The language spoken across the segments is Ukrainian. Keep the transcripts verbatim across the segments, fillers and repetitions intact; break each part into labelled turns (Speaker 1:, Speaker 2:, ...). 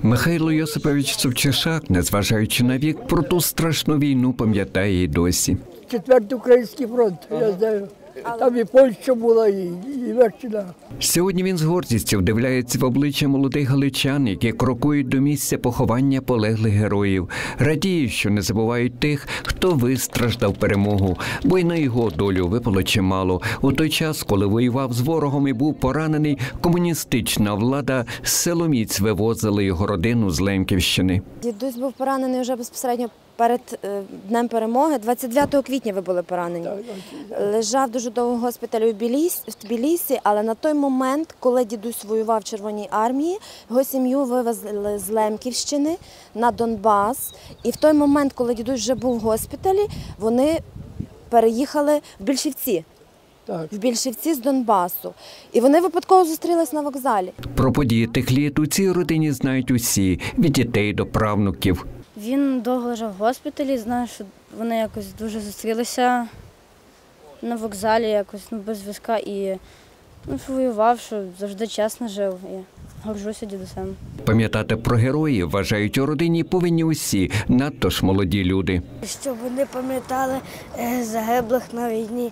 Speaker 1: Михайло Йосипович Совчишак, незважаючи на вік, про ту страшну війну пам'ятає і досі.
Speaker 2: Четвертий український фронт, я знаю. Там і Польща була, і Німеччина.
Speaker 1: Сьогодні він з гордістю вдивляється в обличчя молодих галичан, які крокують до місця поховання полеглих героїв. Радіє, що не забувають тих, хто вистраждав перемогу, бо й на його долю випало чимало. У той час, коли воював з ворогом і був поранений, комуністична влада силоміць вивозила його родину з Лемківщини.
Speaker 3: Дідусь був поранений вже безпосередньо перед Днем Перемоги. двадцять дев'ятого квітня ви були поранені. Лежав дуже довго в госпіталі в Тбілісі, але на той момент, коли дідусь воював в Червоній армії, його сім'ю вивезли з Лемківщини на Донбас. І в той момент, коли дідусь вже був в госпіталі, вони переїхали в Більшівці.
Speaker 2: Так.
Speaker 3: В Більшівці з Донбасу. І вони випадково зустрілись на вокзалі.
Speaker 1: Про події тих літ у цій родині знають усі, від дітей до правнуків.
Speaker 4: Він довго лежав в госпіталі, знаю, що вони якось дуже зустрілися на вокзалі, якось ну, без зв'язка. І ну, воював, що завжди чесно жив. І горжуся дідусем.
Speaker 1: Пам'ятати про героїв, вважають, у родині повинні усі, надто ж молоді люди.
Speaker 5: Щоб вони пам'ятали загиблих на війні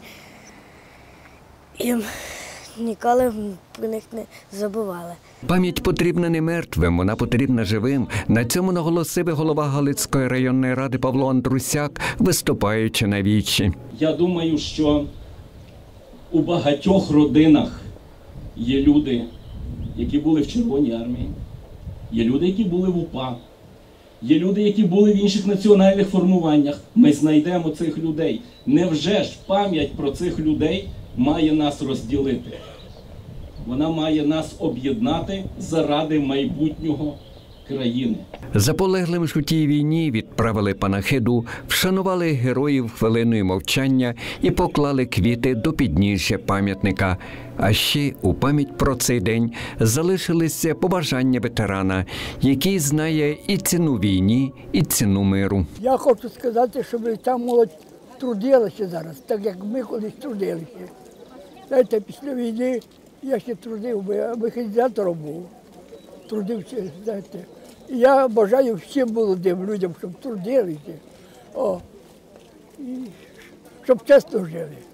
Speaker 5: і ніколи про них не забували.
Speaker 1: Пам'ять потрібна не мертвим, вона потрібна живим. На цьому наголосив голова Галицької районної ради Павло Андрусяк, виступаючи на вічі.
Speaker 6: Я думаю, що у багатьох родинах є люди, які були в Червоній армії, є люди, які були в УПА, є люди, які були в інших національних формуваннях. Ми знайдемо цих людей. Невже ж пам'ять про цих людей має нас розділити? Вона має нас об'єднати заради майбутнього країни.
Speaker 1: За полеглим ж у тій війні відправили панахиду, вшанували героїв хвилиною мовчання і поклали квіти до підніжжя пам'ятника. А ще у пам'ять про цей день залишилися побажання ветерана, який знає і ціну війні, і ціну миру.
Speaker 2: Я хочу сказати, щоб там молодь трудилася зараз, так як ми колись трудилися. Знаєте, після війни я ще трудив, бо я механізатором був, трудився, знаєте. І я бажаю всім молодим людям, щоб трудилися, о, і щоб чесно жили.